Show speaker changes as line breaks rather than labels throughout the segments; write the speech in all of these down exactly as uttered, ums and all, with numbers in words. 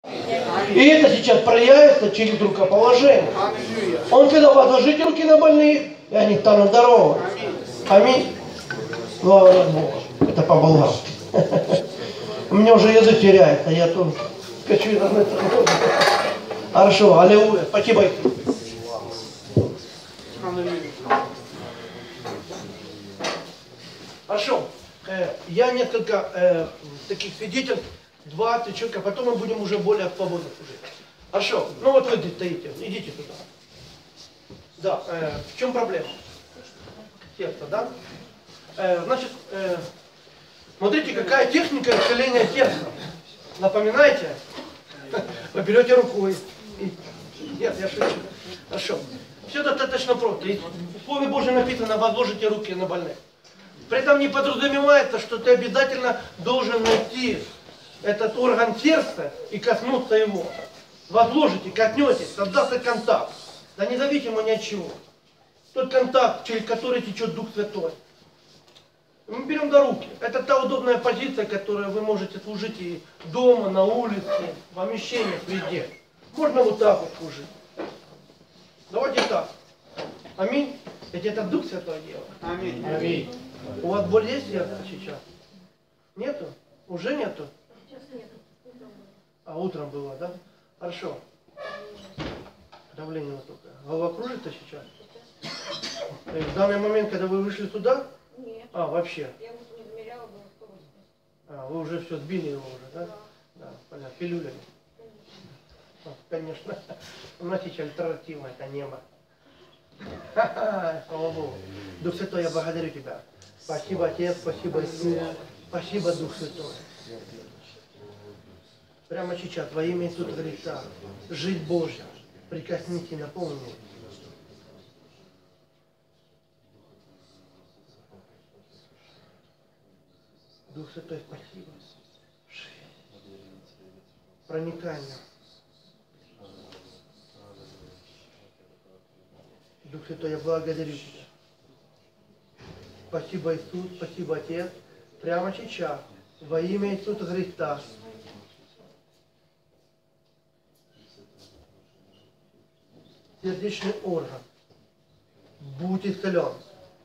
И это сейчас проявится через рукоположение. Он когда возложите руки на больных, и они станут здоровы. Аминь. Слава Богу. Это по-болгарски. У меня уже язык теряется, я тут скачу и размыться. Хорошо, аллилуйя. Спасибо. Хорошо. Я несколько э, таких свидетельств, два-три человека, потом мы будем уже более свободно служить. Хорошо. Ну вот вы здесь стоите, идите туда. Да, э, в чем проблема? Сердце, да? Э, значит, э, смотрите, какая техника исцеления сердца. Напоминаете? Вы берете рукой. И... Нет, я шучу. Хорошо. Все достаточно просто. И в Слове Божьем написано: возложите руки на больных. При этом не подразумевается, что ты обязательно должен найти этот орган сердца и коснуться его. Возложите, коснетесь, создастся контакт. Да независимо ни от чего. Тот контакт, через который течет Дух Святой. Мы берем до руки. Это та удобная позиция, которую вы можете служить и дома, на улице, в помещениях, везде. Можно вот так вот служить. Давайте так. Аминь. Ведь это Дух Святой делает.
Аминь.
Аминь. У вас боль есть сердце сейчас? Нету? Уже нету?
Сейчас нет.
А утром было, да? Хорошо. Давление высокое. Голова кружится сейчас? То есть в данный момент, когда вы вышли туда?
Нет.
А, вообще?
Я вот не замеряла, было сто восемьдесят.
А, вы уже все сбили его уже, да?
Да.
Да, понятно. Пилюлями. А, конечно. У нас сейчас альтернатива, это небо. Ха-ха, слава Богу. Дух Святой, я благодарю Тебя. Спасибо, Отец, спасибо, Иисус. Спасибо, Дух Святой. Прямо сейчас, во имя Иисуса Христа, жизнь Божья, прикоснитесь, наполните. Дух Святой, спасибо. Проникание. Дух Святой, я благодарю Тебя. Спасибо, Иисус, спасибо, Отец. Прямо сейчас, во имя Иисуса Христа. Сердечный орган. Будь исцелен.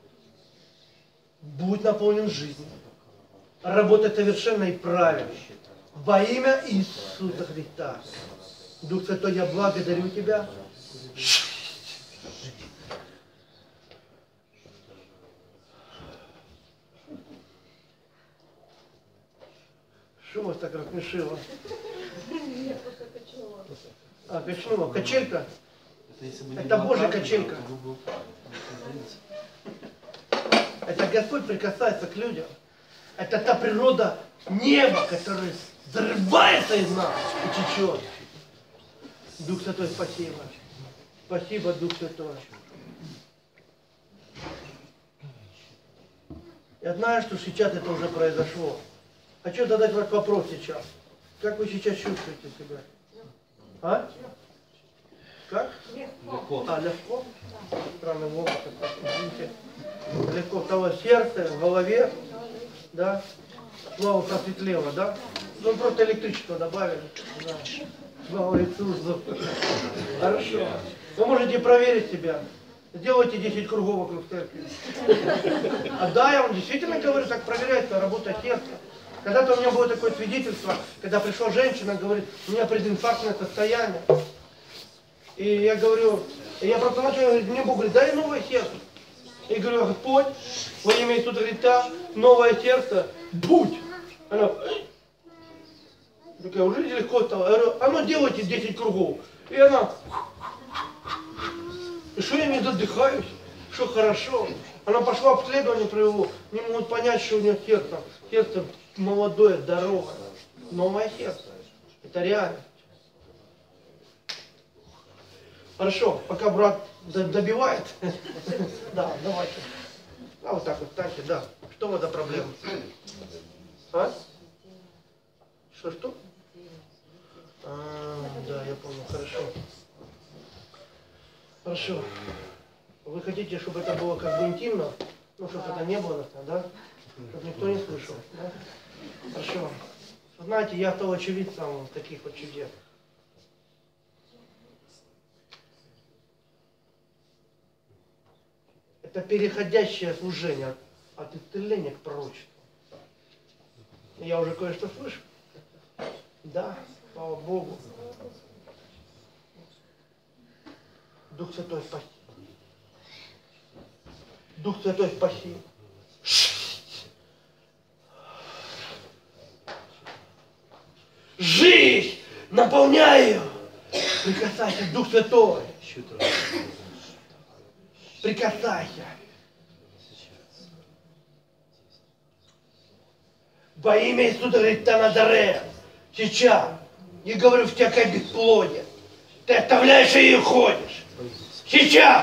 Будь наполнен жизнью. Работай совершенно и правильно. Во имя Иисуса Христа. Дух Святой, я благодарю Тебя. Что вас так рассмешило?
Я просто качнула.
А, качнула. Качелька?
Это,
Это Божья качелька. Это Господь прикасается к людям. Это та природа неба, которая взрывается из нас и течет. Дух Святой, спасибо. Спасибо, Дух Святой. Я знаю, что сейчас это уже произошло. Хочу задать вам вопрос сейчас. Как вы сейчас чувствуете себя? А? Как?
Легко.
А, легко? Странный голос. Извините. Легко. В того сердце, в голове. Да? Слава просветлела, да? Ну, просто электричество добавили. Да. Слава Иисусу. Хорошо. Вы можете проверить себя. Сделайте десять кругов вокруг церкви. А да, я вам действительно говорю, так проверяется работа сердца. Когда-то у меня было такое свидетельство, когда пришла женщина, говорит, у меня прединфарктное состояние. И я говорю, я просто начал говорить, мне Бог говорит, дай новое сердце. И говорю, Господь, во имя Иисуса Христа, новое сердце, будь. Она, такая, уже легко стало. Я говорю, а ну делайте десять кругов. И она, и что я не задыхаюсь, что хорошо. Она пошла обследование провела, не могут понять, что у нее сердце. Сердце молодое, здоровое. Новое сердце. Это реальность. Хорошо, пока брат добивает. Да, давайте. А вот так вот, станьте, да. Что у вас за проблема? А? Что, что? А, да, я понял, хорошо. Хорошо. Вы хотите, чтобы это было как бы интимно? Ну, чтобы это не было, да? Чтобы никто не слышал, да? Хорошо. Знаете, я то очевидцем таких вот чудес. Это переходящее служение от исцеления к пророчеству. Я уже кое-что слышу. Да, слава Богу. Дух Святой, спаси. Дух Святой, спаси. Жизнь! Наполняю! Прикасайся, Дух Святой! Прикасайся! Во имя Иисуса Христа Назарет! Сейчас! Не говорю в тебя как бесплодие! Ты оставляешь ее и уходишь! Сейчас!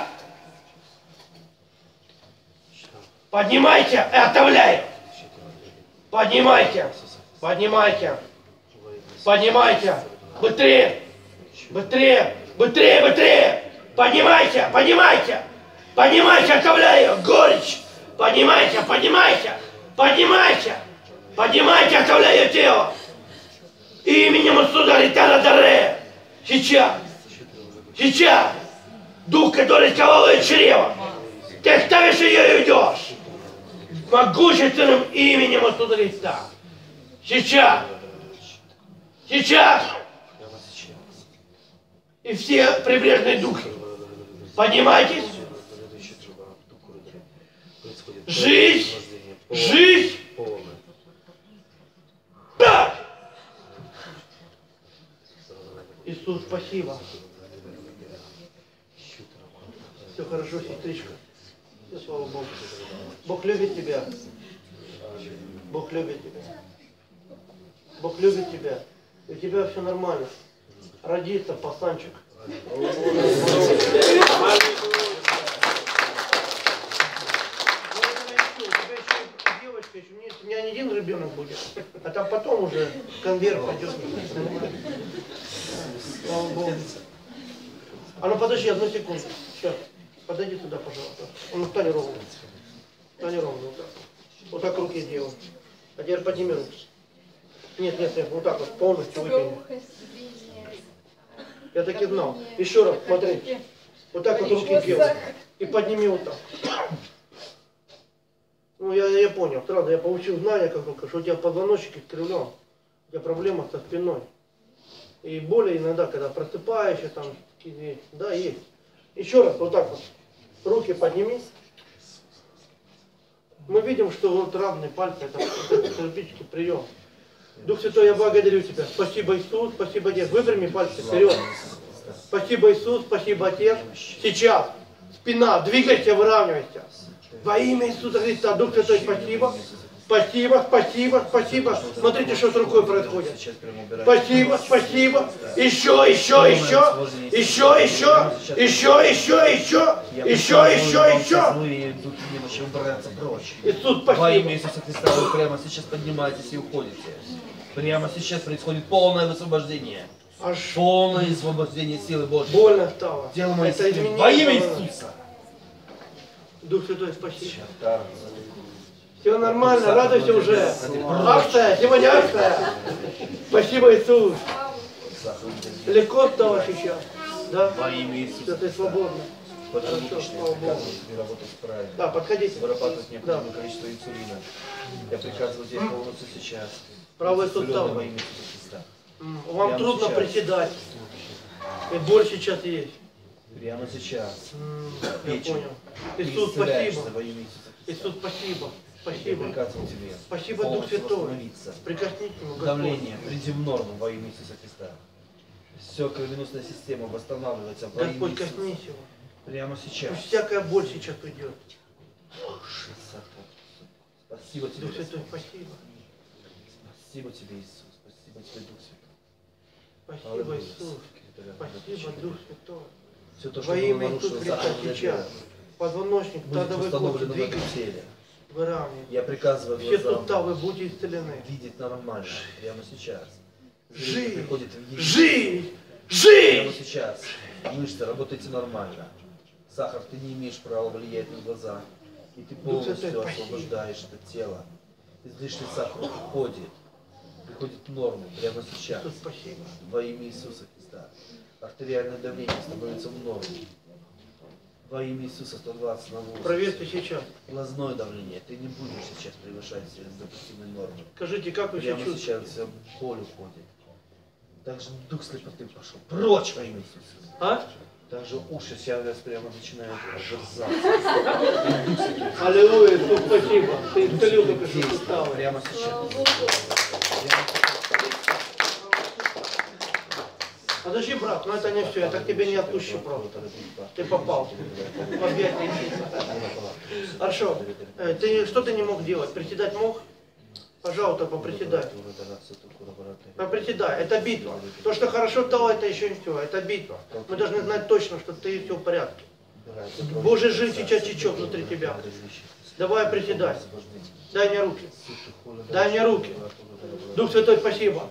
Поднимайте и оставляю! Поднимайте! Поднимайте! Поднимайте! Быстрее! Быстрее! Быстрее! Быстрее! Поднимайте! Поднимайте! Поднимайте! Оставляю! Горечь! Поднимайте! Поднимайте! Поднимайте! Поднимайте! Оставляю тело! Именем Иисуса Христа Назарет! Сейчас! Сейчас! Дух, который сковал ее чрево! Ты оставишь ее и уйдешь! Могущественным именем Иисуса Христа! Сейчас! Сейчас! И все прибрежные духи, поднимайтесь! Жизнь! Жизнь! Да! Иисус, спасибо. Все хорошо, сестричка. Все, слава Богу. Бог любит тебя. Бог любит тебя. Бог любит тебя. И у тебя все нормально. Родится пацанчик. У меня не один ребенок будет, а там потом уже конверт пойдет. Слава Богу. А ну подожди одну секунду. Сейчас. Подойди сюда, пожалуйста. Ну встань ровно. Встань ровно. Вот так. Вот так руки сделай. А теперь подними руки. Нет, нет, нет, вот так вот полностью вытяни. Я так и знал. Еще раз, смотри. Вот так вот руки делай. И подними вот так. Ну, я, я понял. Сразу я получил знание, как только, что у тебя позвоночник искривлен. У тебя проблема со спиной. И боли иногда, когда просыпаешься, там, да, есть. Еще раз, вот так вот. Руки подними. Мы видим, что вот равные пальцы, это, это терапевтический прием. Дух Святой, я благодарю Тебя. Спасибо, Иисус, спасибо, Отец. Выпрями пальцы вперед. Спасибо, Иисус, спасибо, Отец. Сейчас. Спина, двигайся, выравнивайся. Во имя Иисуса Христа, Дух Святой, спасибо. Спасибо, спасибо, спасибо. Смотрите, что с рукой происходит. Спасибо, спасибо. Еще, еще, еще. Еще, еще. Еще, еще, еще. Еще, еще, еще. Иисус, спасибо.
Во имя Иисуса Христа вы прямо сейчас поднимаетесь и уходите. Прямо сейчас происходит полное освобождение.
Аж
полное освобождение силы Божьей.
Больно стало.
Тело мое
Это
исцелено. Во имя
изменение.
Иисуса.
Дух Святой, спасибо. Все нормально, радуйся уже. Акция, сегодня акция. Спасибо, Иисус. Легко стало сейчас. Да?
Во имя Иисуса.
Ты свободна. Хорошо, слава Богу. Да, подходите.
Вырабатывать необходимое
Да.
количество инсулина. Я приказываю тебе полностью сейчас.
Правый
Исцеленный
сустав.
во имя Иисуса Христа.
М, Вам
Прямо
трудно
сейчас.
приседать. И боль сейчас есть.
Прямо сейчас.
М, Я
Печень.
понял.
Ты
Иисус,
исцеляешься
спасибо.
во имя Иисуса Христа.
Иисус, спасибо.
Я
Спасибо.
приказываю тебе.
Спасибо, Дух
полностью
Святой.
восстановиться.
Прикоснись к нему, Господь.
Давление, приди в норму во имя Иисуса Христа. Все, кровеносная система восстанавливается во имя
Господь,
Иисуса.
коснись его.
Прямо сейчас.
Пусть всякая боль сейчас уйдет.
Спасибо тебе,
Дух Святой,
Господь.
спасибо.
Спасибо тебе, Иисус. Спасибо тебе, Дух Святой.
Спасибо,
Аллилуйя.
Иисус. Спасибо, Дух Святой.
Все то, что
Во
было
имя Иисуса
нарушено,
Христа
завтра
сейчас. Позвоночник,
будет
тазовый кости,
установлено в этом
двигайся,
теле.
выравнивай.
Я приказываю
Все
глазам
суставы будьте исцелены.
видеть нормально. Прямо сейчас. Зрение
Жизнь!
приходит в единицу.
Жизнь!
Прямо
Жизнь!
сейчас. Мышцы, работайте нормально. Сахар, ты не имеешь права влиять на глаза. И ты
Дух Святой,
полностью
спасибо.
освобождаешь это тело. Излишний сахар уходит. приходит в норму прямо сейчас.
Иисус, спасибо.
Во имя Иисуса Христа. Артериальное давление становится в норме. Во имя Иисуса сто двадцать на восемь.
Проверьте сейчас.
Глазное давление. Ты не будешь сейчас превышать допустимые нормы.
Скажите, как вы себя
Прямо
чувствуете?
сейчас боль уходит. Также дух слепоты пошел. Прочь во имя Иисуса.
А?
Также уши сейчас прямо начинают обжирзаться.
Аллилуйя, Иисус, спасибо. Ты исцелил только что
Действие
суставы.
прямо сейчас.
Подожди, брат, но это не все, я так тебя не отпущу просто. Ты попал. В объятия Иисуса. Хорошо. Э, Ты что ты не мог делать? Приседать мог? Пожалуйста, поприседай. Поприседай. Это битва. То, что хорошо стало, это еще не все. Это битва. Мы должны знать точно, что ты все в порядке. Божий жизнь сейчас течет внутри тебя. Давай приседай. Дай мне руки. Дай мне руки. Дух Святой, спасибо.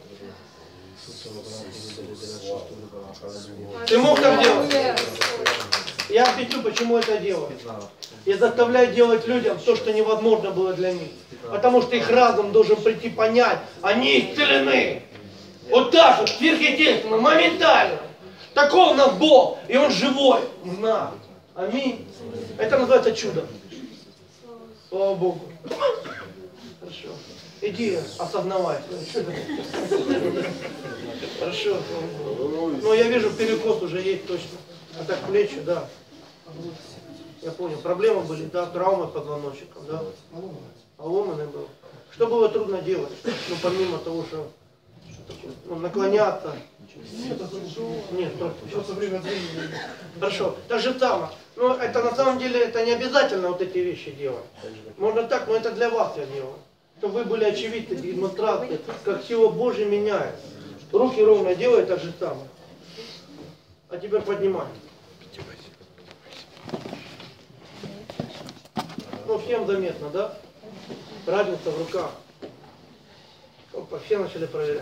Ты мог так делать? Я объясню, почему это делаю. Я заставляю делать людям то, что невозможно было для них. Потому что их разум должен прийти понять, они исцелены. Вот так вот, сверхъестественно, моментально. Таков у нас Бог, и Он живой. На. Аминь. Это называется чудо. Слава Богу. Хорошо. Иди, осознавай. Хорошо. Но я вижу, перекос уже есть точно. А так плечи, да. Я понял. Проблемы были, да, травмы позвоночника, да. А ломаный был. Что было трудно делать? Ну, помимо того, что ну, наклоняться. Нет, просто время от времени. Хорошо. Так же самое. Но это на самом деле это не обязательно вот эти вещи делать. Можно так, но это для вас я делаю. Чтобы вы были очевидны, демонстрации, как сила Божья меняет. Руки ровно делай так же самое. А теперь поднимай. Ну, всем заметно, да? Разница в руках. Опа, все начали проверять.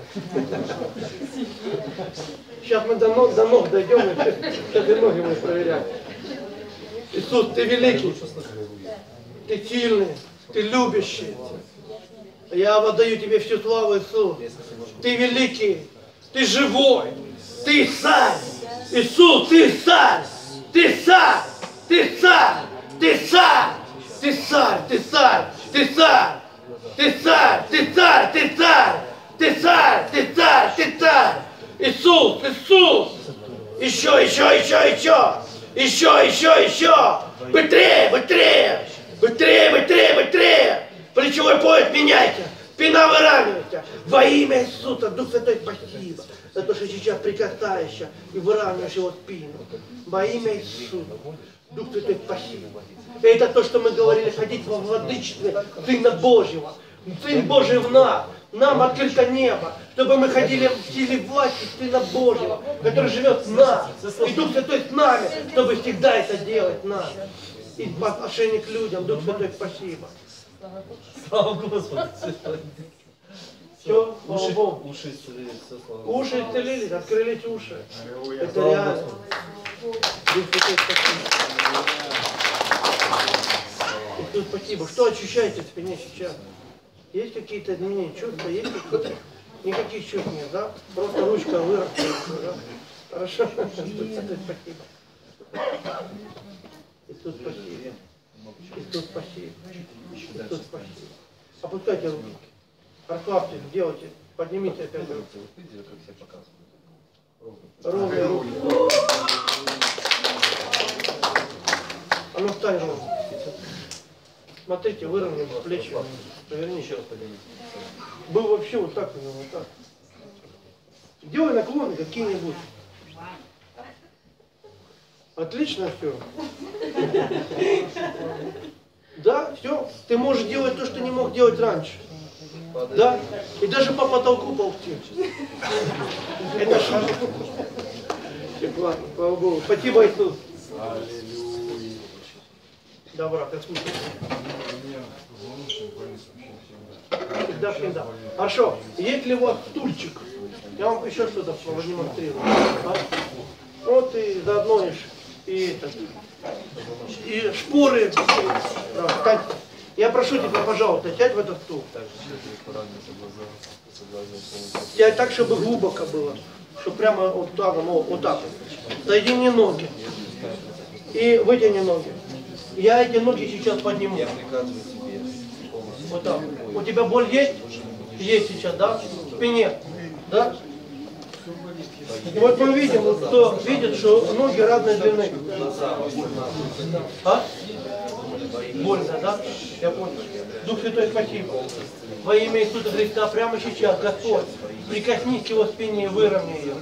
Сейчас мы до ног, до ног дойдем, и сейчас и ноги будем проверять. Иисус, ты великий, ты сильный, ты любящий. Я воздаю тебе всю славу, Иисус. Ты великий, ты живой, ты царь. Иисус, ты царь, ты царь, ты царь, ты царь, ты царь, ты царь, ты царь. Ты царь, ты царь, ты царь, ты царь, ты царь, ты царь. Иисус, Иисус. Еще, еще, еще, еще. Еще, еще, еще. Быстрее, быстрее. Быстрее, быстрее, быстрее. Плечевой пояс меняйте. Спина выравнивайте. Во имя Иисуса, Дух Святой, спасибо. За то, что сейчас прикасаешься и выравниваешь его спину. Во имя Иисуса. Дух Святой, спасибо. Это то, что мы говорили, ходить во владычестве Сына Божьего. Сын Божий в нас. Нам открыто небо, чтобы мы ходили в силе власти Сына Божьего, который живет в нас. И Дух Святой с нами, чтобы всегда это делать нам. И по отношению к людям. Дух Святой, спасибо.
Слава Господу.
Все, слава
Уши,
Богу.
уши исцелились, все слава.
Уши исцелились, открылись уши. Это реально. Дух Святой, спасибо. Иисус, спасибо. Что ощущаете в спине сейчас? Есть какие-то изменения, чувства, есть какие-то? Никаких чувств нет, да? Просто ручка выросла, да? Хорошо. Иисус, спасибо. Иисус, спасибо. Иисус, спасибо. Иисус, спасибо. Опускайте руки. Расслабьтесь, делайте. Поднимите опять руки.
Видели, как себя показывают?
Ровные руки. А ну встань ровно. Смотрите, выровняй плечи. Поверни еще раз, подними. Был вообще вот так, вот так. Делай наклоны какие-нибудь. Отлично все. Да, все. Ты можешь делать то, что не мог делать раньше. Да? И даже по потолку ползти. Это шаг. Ладно, слава Богу. Спасибо, Иисус. Да, брат, я слушаю. Всегда, всегда. Хорошо. Есть ли у вас стульчик? Я вам еще что-то продемонстрирую. А? Вот и заодно и, и, это, и шпоры. Да, я прошу тебя, пожалуйста, сядь в этот стул.
Так же, поранился глаза.
Я так, чтобы глубоко было. Чтобы прямо вот так, вот, вот так. Соедини ноги. И вытяни ноги. Я эти ноги сейчас подниму.
Я приказываю тебе полностью.
Вот так. У тебя боль есть? Есть сейчас, да? В спине. Да? И вот мы видим, вот кто видит, что ноги разной длины. А? Больно, да? Я понял. Дух Святой, спасибо. Во имя Иисуса Христа прямо сейчас, Господь, прикоснись к его спине и выровняй ее.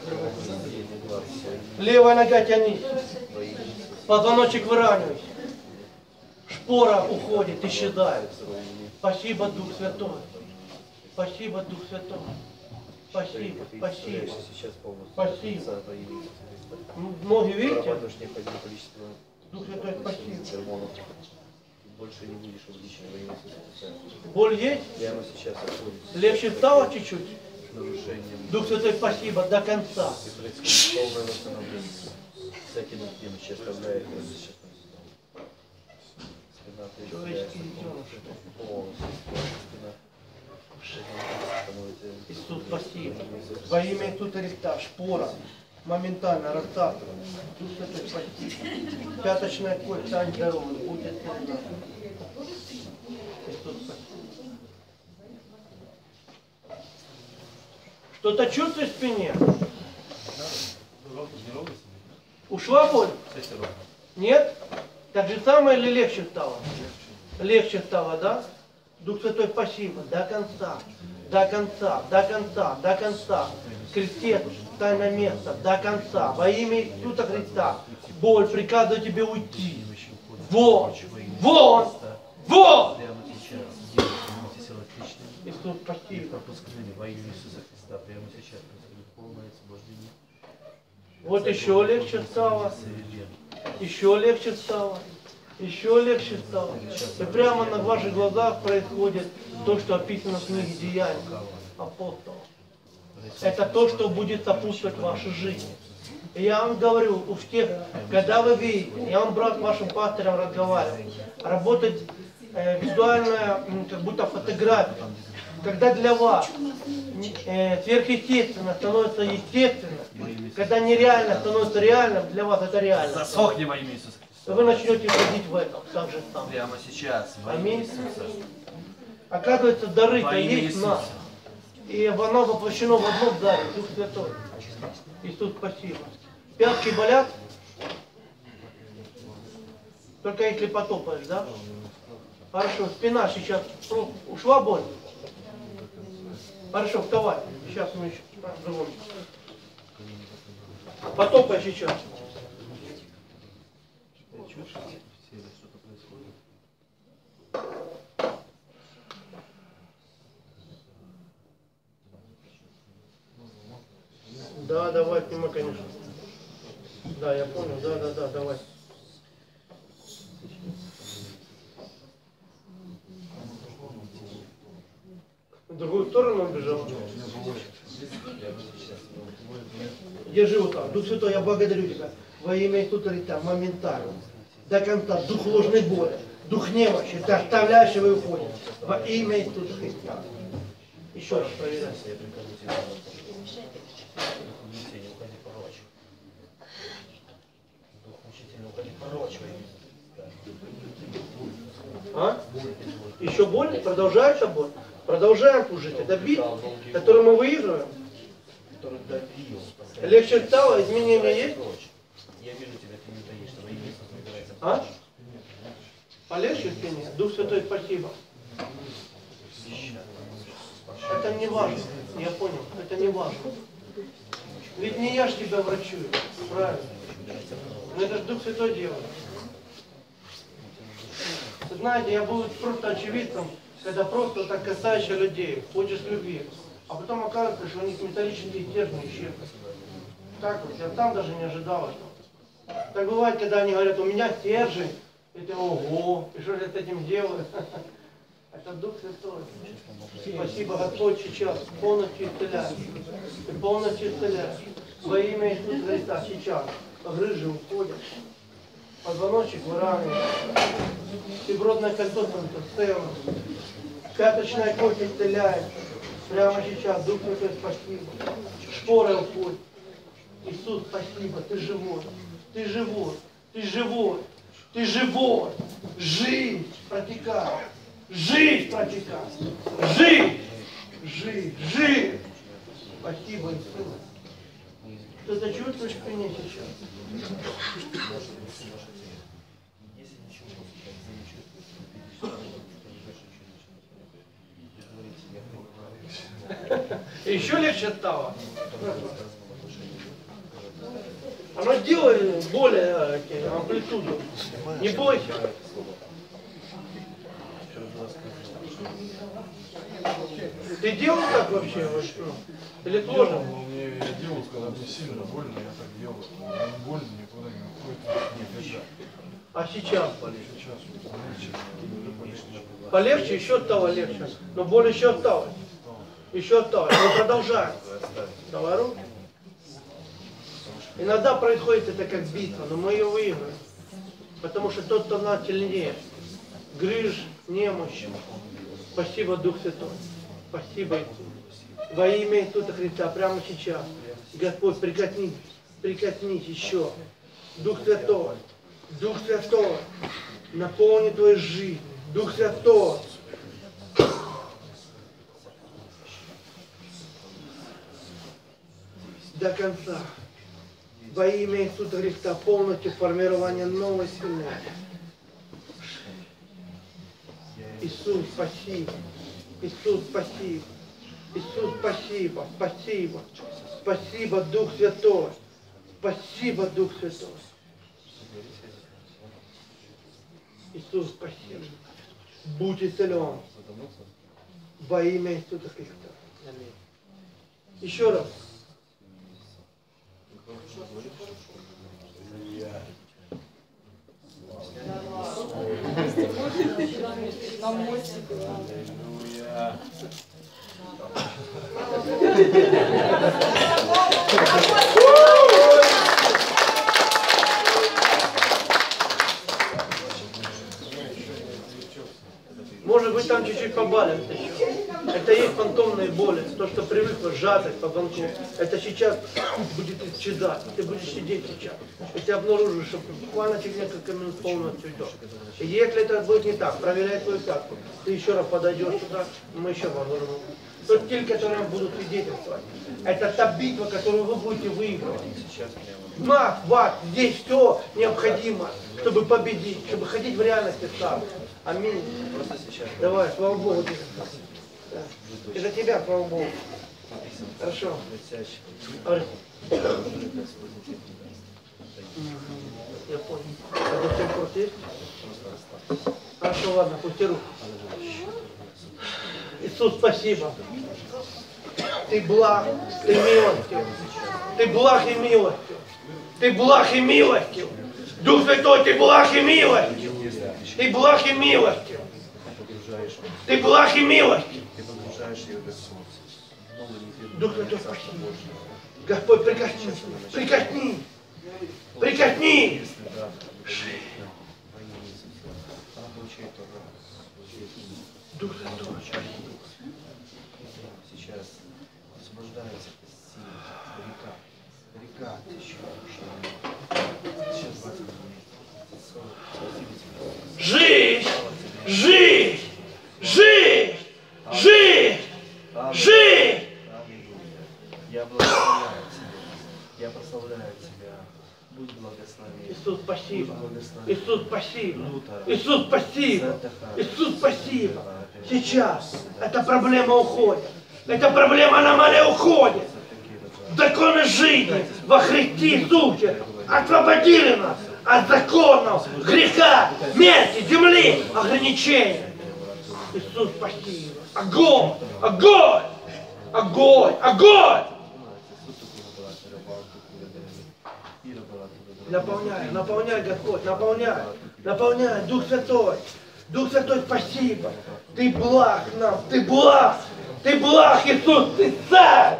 Левая нога тянись. Позвоночек выравнивайся. Шпора уходит, исчезает. Спасибо, Дух Святой. Спасибо, Дух Святой. Спасибо, спасибо. Спасибо. Ноги видите? Дух Святой, спасибо.
Больше не будешь увлечен во имя Иисуса.
Боль есть?
Прямо сейчас отходит.
Легче стало чуть-чуть?
Нарушением.
Дух Святой, спасибо, до конца.
И происходит полное восстановление. Всякий духим сейчас оставляет его сейчас. Спина
Человеческие детеныши.
полностью. Спина.
Иисус, спасибо. Во имя Иисуса Христа, шпора моментально растаптывает. Дух Святой, спасибо. Пяточная кость, стань здоровым, будь исцелена. Иисус, спасибо. Что-то чувствуешь в спине? Ушла боль? Нет? Так же самое или легче стало? Легче стало, да? Дух Святой, спасибо. До конца. До конца. До конца. До конца. Крестец, встань на место. До конца. Во имя Иисуса Христа. Боль, приказываю тебе уйти. Вон! Вон! Вон! Иисус, спасибо.
Во имя Иисуса Христа. Прямо сейчас происходит полное освобождение.
Вот еще легче стало. Еще легче стало. Еще легче стало. И прямо на ваших глазах происходит то, что описано в книге Деяний апостолов. Это то, что будет сопутствовать вашей жизни. И я вам говорю, у всех, когда вы видите, я вам, брат, вашим пастором разговариваю, работать э, визуальная, как будто фотография, когда для вас э, сверхъестественно становится естественно, когда нереально становится реальным, для вас это реально.
Засохни во имя Иисуса Христа.
Вы начнете ходить в этом, так же самое.
Прямо сейчас. Во имя
Аминь.
Иисуса.
Оказывается, дары-то
Во имя
есть в нас.
Иисуса.
И оно воплощено в одном даре, Дух Святой. Иисус, спасибо. Пятки болят? Только если потопаешь, да? Хорошо, спина сейчас ушла боль? Хорошо, вставай. Сейчас мы еще живем. Потопай сейчас. Да, давай, снимай, конечно. Да, я понял, да, да, да, давай. В другую сторону он бежал. Держи вот так. Дух Святой, я благодарю тебя. Во имя Иисуса Христа, моментально. До конца. Дух ложной боли. Дух немощи. Ты оставляешь его и уходишь. Во имя Иисуса Христа. Еще раз проверяй. А? Еще боль? Продолжается боль? Продолжаем служить. Это битва, которую мы выигрываем. Легче стало? Изменения есть?
Я вижу тебя, ты не боишься. Во имя Иисуса набирается.
А? Полегче в спине? Дух Святой, спасибо. Это не важно. Я понял. Это не важно. Ведь не я ж тебя врачую. Правильно. Но это ж Дух Святой делает. Знаете, я был просто очевидцем, когда просто так касаешься людей, хочешь любви, а потом оказывается, что у них металлические стержни исчезли. Так вот, я сам даже не ожидал этого. Так бывает, когда они говорят, у меня стержень, и ты, ого, и что же я с этим делаю? Это Дух Святой. Спасибо, Господь, сейчас полностью исцеляешь. Ты полностью исцеляешь. Во имя Иисуса Христа сейчас грыжи уходят. Позвоночник выравнивается. Фиброзное кольцо становится целым. Пяточная кость исцеляет. Прямо сейчас, Дух Святой, спасибо. Шпоры уходят. Иисус, спасибо, ты живой. Ты живой. Ты живой. Ты живой. Жизнь протекает. Жизнь протекает. Жизнь. Жизнь. Жизнь. Спасибо, Иисус. Кто-то чувствуешь меня сейчас? Еще легче стало. Оно делает более э, амплитуду. Не бойся. Ты делал так вообще? Вот, ну, или тоже?
Мне я делал, когда мне сильно больно, я так делал. Не больно, никуда не уходит. Не бежать.
А сейчас полегче?
Сейчас вот полегче.
Полегче, еще стало легче. Но боль еще осталась. Еще осталось. Мы продолжаем. Давай руку. Иногда происходит это как битва, но мы ее выиграем. Потому что тот, кто нас сильнее. Грыж, немощь. Спасибо, Дух Святой. Спасибо, Иисус. Во имя Иисуса Христа, прямо сейчас. Господь, прикоснись, прикоснись еще. Дух Святой, Дух Святой, наполни твою жизнь. Дух Святой. До конца. Во имя Иисуса Христа полностью формирование новой семьи. Иисус, спасибо. Иисус, спасибо. Иисус, спасибо. Спасибо. Спасибо, Дух Святой. Спасибо, Дух Святой. Иисус, спасибо. Будь исцелен. Во имя Иисуса Христа. Аминь. Еще раз.
На мостике.
Может быть, там чуть-чуть побалится еще. Это есть фантомные боли, то, что привыкло сжатость по банку. Это сейчас будет исчезать. Ты будешь сидеть сейчас. И ты обнаружишь, что буквально через несколько минут полностью идет. И если это будет не так, проверяй свою карту. Ты еще раз подойдешь сюда, мы еще возможно. Тот стиль, который я буду свидетельствовать, это та битва, которую вы будете выигрывать. Мах, ват, здесь все необходимо, чтобы победить, чтобы ходить в реальности сам. Аминь. Давай, слава Богу. Да. И за тебя, слава Богу. Хорошо. Говори. Я понял. А зачем курс есть? Хорошо, ладно, пусти руку. Иисус, спасибо. Ты благ, ты милостив. Ты благ и милостив. Ты благ и милостив. Дух Святой, ты благ и милостив. Ты благ и милостив. Ты благ и милостив. Дух Святой, спасибо. Господь, прикоснись. Прикоснись. Прикоснись. Дух Святой, спасибо.
Сейчас освобождается сила, река, река, сейчас двадцать минут.
Жизнь! Жизнь! Жизнь! Жизнь! Жизнь!
Я благословляю тебя. Я прославляю тебя. Будь благословен.
Иисус, спасибо.
Будь благословен.
Иисус, спасибо. Иисус, спасибо. Иисус, спасибо. Сейчас эта проблема уходит. Эта проблема аномалия уходит. Законы жизни во Христе Иисусе освободили нас от законов греха, смерти, земли, ограничений. Иисус, спасибо. Огонь! Огонь! Огонь! Огонь! Наполняй, наполняй, Господь, наполняй, наполняй, Дух Святой. Дух Святой, спасибо. Ты благ нам, ты благ. Ты благ, Иисус, ты царь.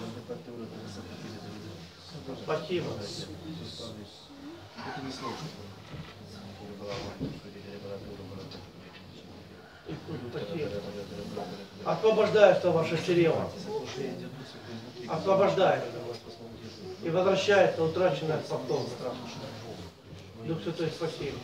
Спасибо.
Спасибо. Освобождается ваше чрево. Освобождает. И возвращается утраченное повторно. Дух Святой, спасибо.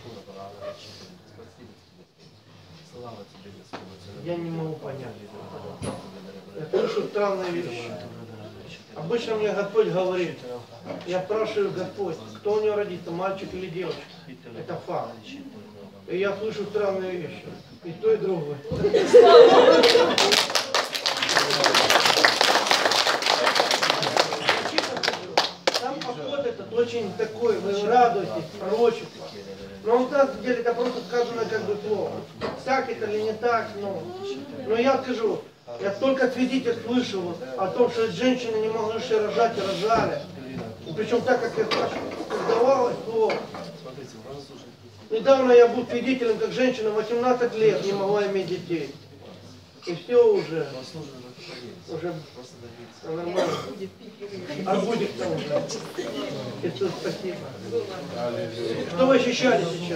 Я не могу понять. Я слышу странные вещи. Обычно мне Господь говорит, я спрашиваю, Господь, кто у него родится, мальчик или девочка? Это факт. И я слышу странные вещи. И то, и другое. Там поход этот очень такой, вы радуетесь, пророчество. Но на самом деле это просто сказано как бы плохо. Так это или не так, но... Но я скажу, я только свидетель слышал о том, что женщины не могли рожать и рожали. И причем так, как я создавалось, то... Недавно я был свидетелем, как женщина восемнадцать лет не могла иметь детей. И все уже, уже нормально. А будет там уже. Иисус, спасибо. Что вы ощущали сейчас?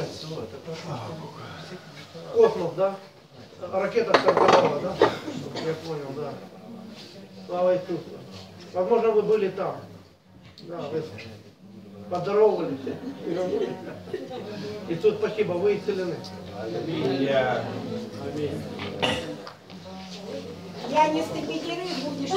Космос, да? Ракета стартовала, да? Я понял, да. Слава Иисусу. Возможно, вы были там. Да, вы поздоровались. Иисус, спасибо, вы исцелены. Аминь.
Я не степенеры будешь.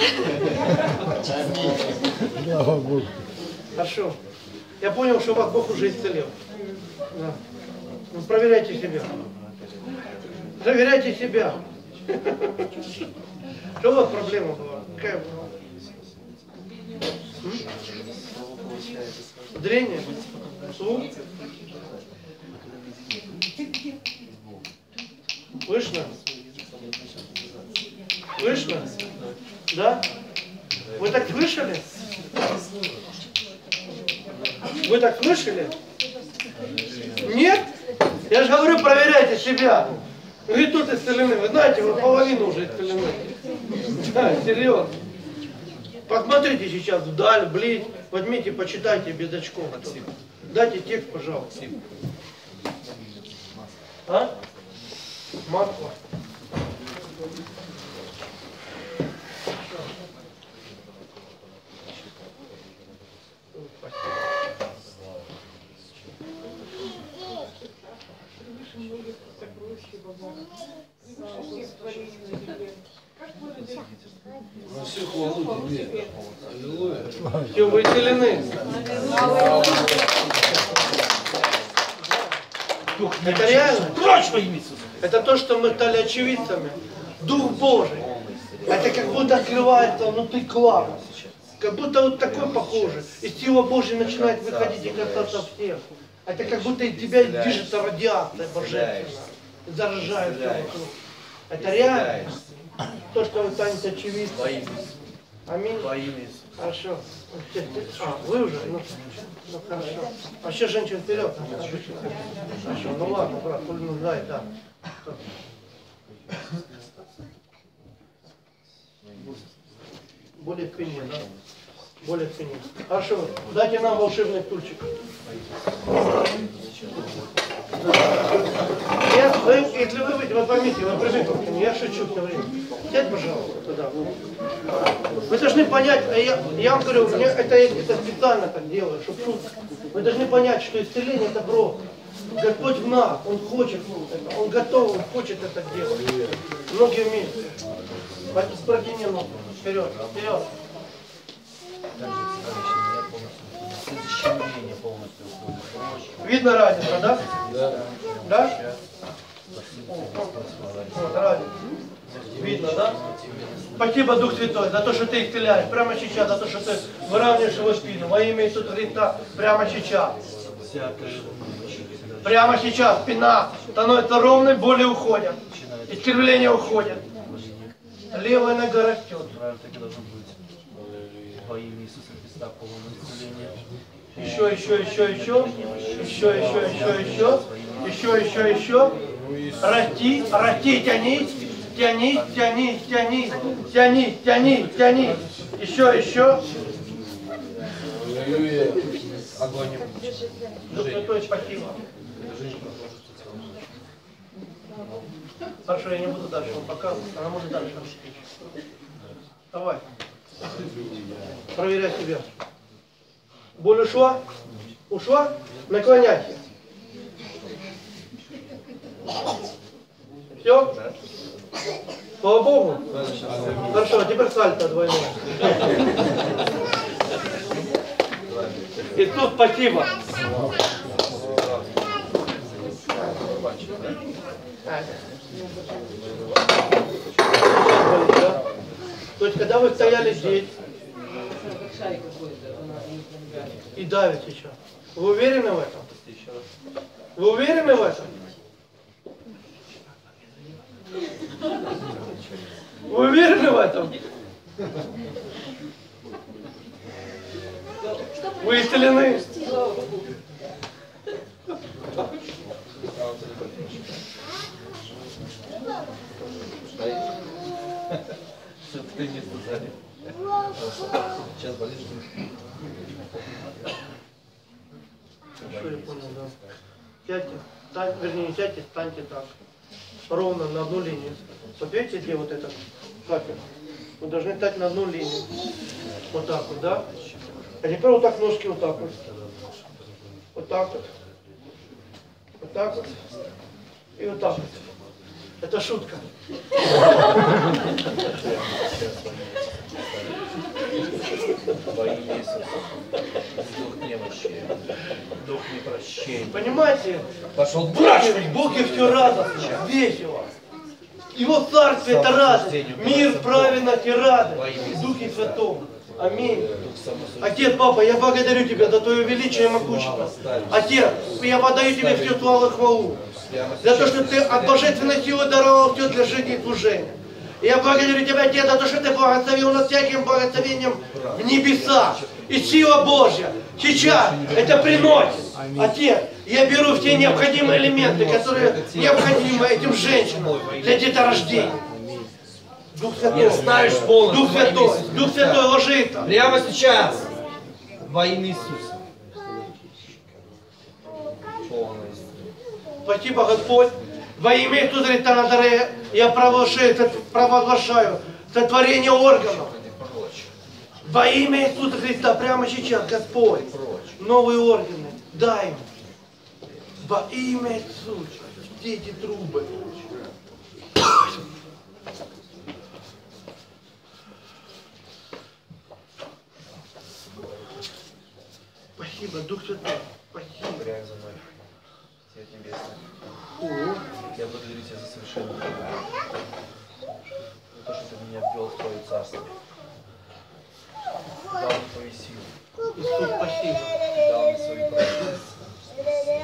Слава Богу.
Хорошо. Я понял, что вас Бог уже исцелил. Да. Ну, проверяйте себя. Проверяйте себя. Что у вас проблема была? Какая была? М? Зрение? Слух? Слышно? Слышно? Да? Вы так слышали? Вы так слышали? Нет? Я же говорю, проверяйте себя. Вы тут исцелены. Вы знаете, вы половину уже исцелены. Да, серьезно. Посмотрите сейчас вдаль, близ. Возьмите, почитайте без очков. Дайте текст, пожалуйста. А? Масло.
На всю хвалу тебе. Аллилуйя.
Все, вы исцелены. Это реально? Это то, что мы стали очевидцами. Дух Божий. Это как будто открывается внутри клапа. Как будто вот такой похожий. И сила Божья начинает выходить и касаться всех. Это как будто из тебя движется радиация божественная. Заражает все вокруг. Это реально. То, что вы станете очевидцем. Аминь. Хорошо. А, вы уже? Ну, ну хорошо. А сейчас женщин вперед. Хорошо, ну ладно, брат, ну дай, да. Более к спине, да? Более к спине. Хорошо, дайте нам волшебный стульчик. Я, вы, если вы выйдете, вы поймите, вы привыкли к нему, я шучу все время. Сядь, пожалуйста, туда. Вы должны понять, я, я вам говорю, мне это, это специально так делаю, чтобы тут. Вы должны понять, что исцеление это просто. Господь в нас, Он хочет это, Он готов, Он хочет это делать. Многие умеют. Протяни ногу. Вперед, вперед. Видно разницу, да? Да. Да? Вот разница. Видно, да? Спасибо, Дух Святой, за то, что Ты исцеляешь. Прямо сейчас, за то, что Ты выравниваешь его спину. Во имя Иисуса Христа, прямо сейчас. Прямо сейчас спина становится ровной, боли уходят. Искривления уходят. Левая нога растет. Еще, еще, еще, еще. Еще, еще, еще, еще. Еще, еще, еще. Расти, расти, тянись. Тянись, тянись, тянись. Тянись, тянись, тянись. Еще, еще.
Огонь.
Дух Святой, спасибо. Хорошо, я не буду дальше вам показывать, она может дальше рассказать. Давай. Проверяй себя. Боль ушла? Ушла? Наклоняйся. Все? Слава Богу. Хорошо, теперь сальто двойное. Иисус, спасибо. То есть, когда вы стояли здесь и давит сейчас, вы уверены в этом? Вы уверены в этом? Вы уверены в этом? Вы исцелены?
Все-таки не сказали. Сейчас болит.
Хорошо, я понял, да. Сядьте, стань, вернее, не сядьте, станьте так. Ровно на одну линию. Вот видите, где вот этот капель? Вы должны стать на одну линию. Вот так вот, да? А теперь вот так ножки вот так вот. Вот так вот. Вот так вот. И вот так вот. Это шутка.
Во имя Иисуса. Дух немощи. Дух непрощения.
Понимаете?
Пошел
Бог, Бог и все радостно, весело. Его царствие это радость, мир, праведность и радость в Духе Святом. Аминь. Отец, папа, я благодарю Тебя за Твое величие и могущество. Отец, я подаю Тебе всю славу и хвалу. За то, что Ты от божественной силы даровал все для жизни и служения. Я благодарю Тебя, Отец, за то, что Ты благословил нас всяким благословением в небеса. И сила Божья сейчас это приносит. Отец, я беру все необходимые элементы, которые необходимы этим женщинам для деторождения. Дух Святой,
Знаешь полностью.
Дух Святой, Дух Святой, ложи это.
Прямо сейчас. Во имя Иисуса. Полностью.
Спасибо, Господь. Во имя Иисуса Христа Назарея я провозглашаю, провозглашаю сотворение органов. Во имя Иисуса Христа прямо сейчас, Господь, новые органы дай им. Во имя Иисуса, все эти трубы. Спасибо, Дух Святой. Спасибо.
Прямо за мной. Свет небесный.
О,
Я благодарю Тебя за совершенную победу. За то, что Ты меня ввел в Твое царство. Дал мне Твою силу.
Иисус, спасибо.
Дал мне свою праведность.